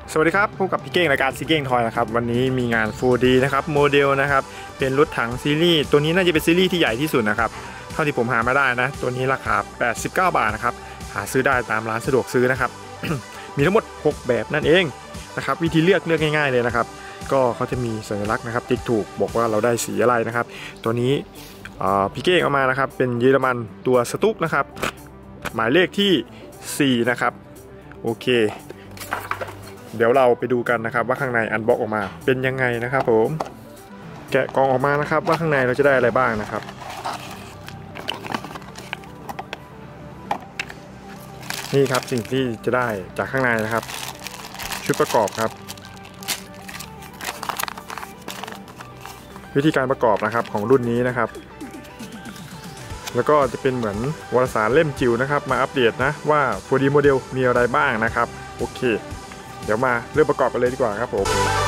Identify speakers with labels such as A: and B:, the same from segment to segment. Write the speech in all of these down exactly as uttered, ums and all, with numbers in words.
A: สวัสดีครับพบกับพี่เก้งรายการซีเก้งทอยนะครับวันนี้มีงาน โฟร์ ดี นะครับโมเดลนะครับเป็นรถถังซีรีส์ตัวนี้น่าจะเป็นซีรีส์ที่ใหญ่ที่สุดนะครับเท่าที่ผมหามาได้นะตัวนี้ราคาแปดสิบเก้าบาทนะครับหาซื้อได้ตามร้านสะดวกซื้อนะครับ มีทั้งหมดหกแบบนั่นเองนะครับวิธีเลือกเลือกง่ายๆเลยนะครับก็เขาจะมีสัญลักษณ์นะครับติ๊กถูกบอกว่าเราได้สีอะไรนะครับตัวนี้พี่เก้งเอามานะครับเป็นเยอรมันตัวสตุ๊กนะครับหมายเลขที่สี่นะครับโอเคเดี๋ยวเราไปดูกันนะครับว่าข้างในอันบ็อกออกมาเป็นยังไงนะครับผมแกะกล่องออกมานะครับว่าข้างในเราจะได้อะไรบ้างนะครับนี่ครับสิ่งที่จะได้จากข้างในนะครับชุดประกอบครับวิธีการประกอบนะครับของรุ่นนี้นะครับแล้วก็จะเป็นเหมือนวารสารเล่มจิ๋วนะครับมาอัปเดตนะว่า โฟร์ ดี โมเดลมีอะไรบ้างนะครับโอเคเดี๋ยวมาเริ่มประกอบกันเลยดีกว่าครับผม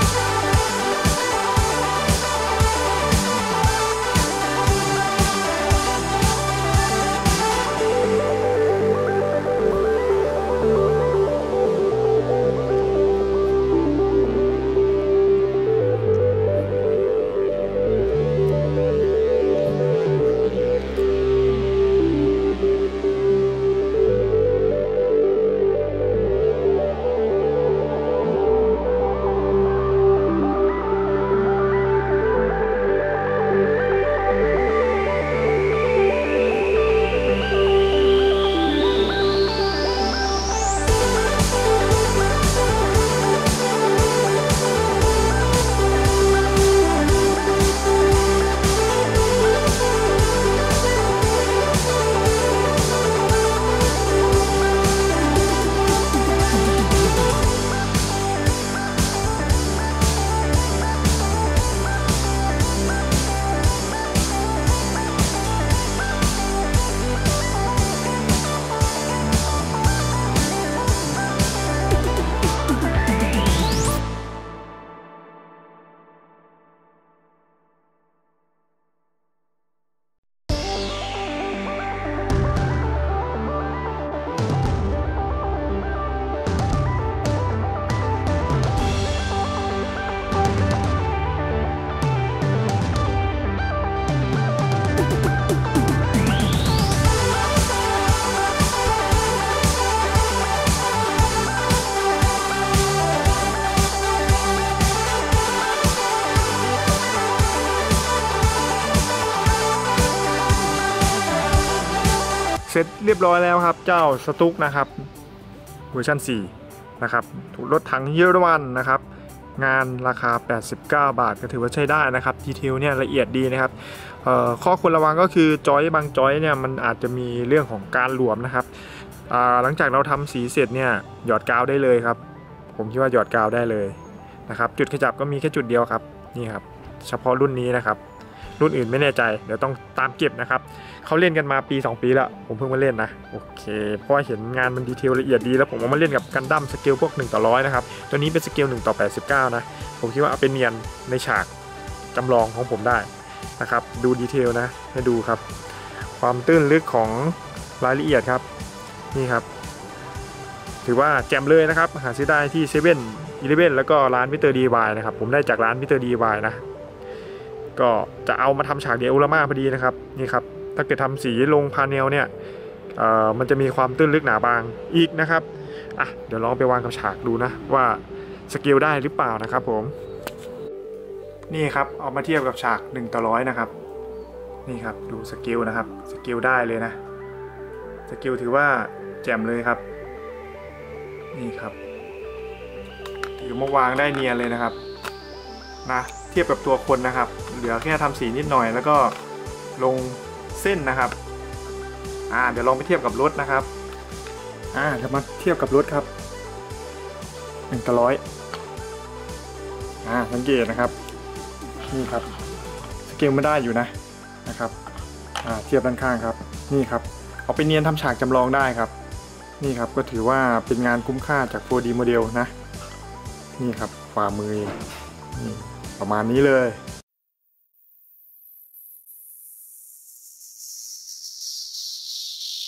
A: เสร็จเรียบร้อยแล้วครับเจ้าสตุ๊กนะครับเวอร์ชันสี่นะครับรถถังเยอรมันนะครับงานราคาแปดสิบเก้าบาทก็ถือว่าใช้ได้นะครับดีเทลเนี่ยละเอียดดีนะครับข้อควรระวังก็คือจอยบางจอยเนี่ยมันอาจจะมีเรื่องของการหลวมนะครับหลังจากเราทำสีเสร็จเนี่ยหยอดกาวได้เลยครับผมคิดว่าหยอดกาวได้เลยนะครับจุดขจับก็มีแค่จุดเดียวครับนี่ครับเฉพาะรุ่นนี้นะครับรุ่นอื่นไม่แน่ใจเดี๋ยวต้องตามเก็บนะครับเขาเล่นกันมาปีสองปีแล้วผมเพิ่งมาเล่นนะโอเคเพราะเห็นงานมันดีเทลละเอียดดีแล้วผมเอามาเล่นกับกันดั้มสเกลพวกหนึ่งต่อร้อยนะครับตัวนี้เป็นสเกลหนึ่งต่อแปดสิบเก้านะผมคิดว่าเอาเป็นเนียนในฉากจำลองของผมได้นะครับดูดีเทลนะให้ดูครับความตื้นลึกของรายละเอียดครับนี่ครับถือว่าแจ่มเลยนะครับหาซื้อได้ที่เซเว่นอีเลฟเว่นแล้วก็ร้านมิสเตอร์ดีวายนะครับผมได้จากร้านมิสเตอร์ดีวายนะก็จะเอามาทำฉากเดียวอุลาม่าพอดีนะครับนี่ครับถ้าเกิดทำสีลงพาเนลเนี่ยเอ่อมันจะมีความตื้นลึกหนาบางอีกนะครับอ่ะเดี๋ยวลองไปวางกับฉากดูนะว่าสเกลได้หรือเปล่านะครับผมนี่ครับเอามาเทียบกับฉากหนึ่งต่อร้อยนะครับนี่ครับดูสเกลนะครับสเกลได้เลยนะสเกลถือว่าแจ่มเลยครับนี่ครับถือมาวางได้เนียนเลยนะครับนะเทียบกับตัวคนนะครับเหลือแค่ทำสีนิดหน่อยแล้วก็ลงเส้นนะครับอ่าเดี๋ยวลองไปเทียบกับรถนะครับอ่าเดี๋ยวมาเทียบกับรถครับหนึ่งต่อร้อยอ่าสังเกตนะครับนี่ครับสเกลไม่ได้อยู่นะนะครับอ่าเทียบด้านข้างครับนี่ครับเอาไปเนียนทำฉากจำลองได้ครับนี่ครับก็ถือว่าเป็นงานคุ้มค่าจาก โฟร์ ดี โมเดลนะนี่ครับฝ่ามือนี่ประมาณนี้เลย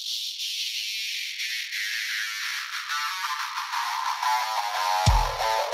B: Oh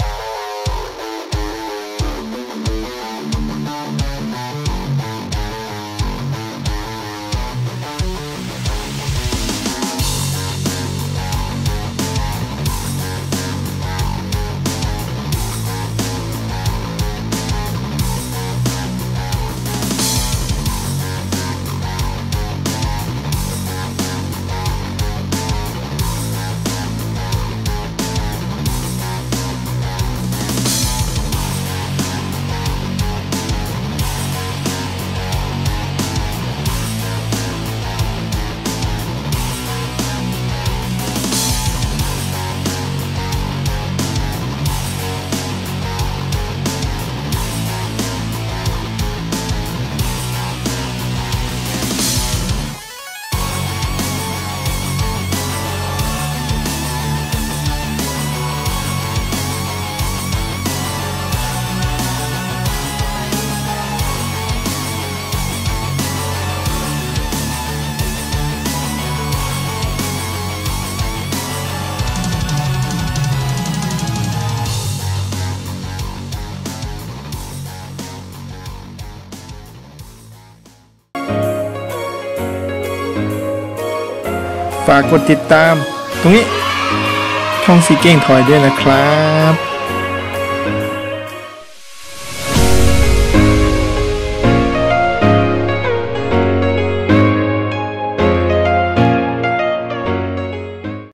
A: ฝากกดติดตามตรงนี้ช่องซีเก้งทอยด้วยนะครับ